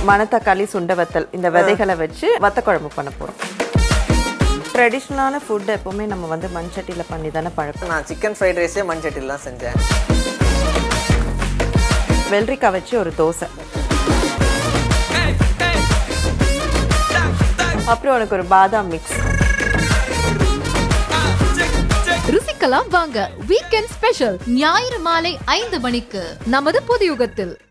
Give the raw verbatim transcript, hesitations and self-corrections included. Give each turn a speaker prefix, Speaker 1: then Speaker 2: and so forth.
Speaker 1: மணத்தக்காளி சுண்ட வத்தல் இந்த விதைகளை வச்சு வத்த குழம்பு பண்ண போகிறோம். ட்ரெடிஷ்னலான ஃபுட் எப்போவுமே நம்ம வந்து மண்சட்டியில் பண்ணி தானே பழக்கம்.
Speaker 2: நான் சிக்கன் ஃப்ரைட் ரைஸே மண்சட்டியில் தான் செஞ்சேன்.
Speaker 1: வெள்ளரிக்காய் வச்சு ஒரு தோசை. அப்புறம் உனக்கு ஒரு பாதாம் மிக்ஸ்.
Speaker 3: ருசிக்கலாம் வாங்க. வீக்கெண்ட் ஸ்பெஷல் ஞாயிறு மாலை ஐந்து மணிக்கு நமது புதியுகத்தில்.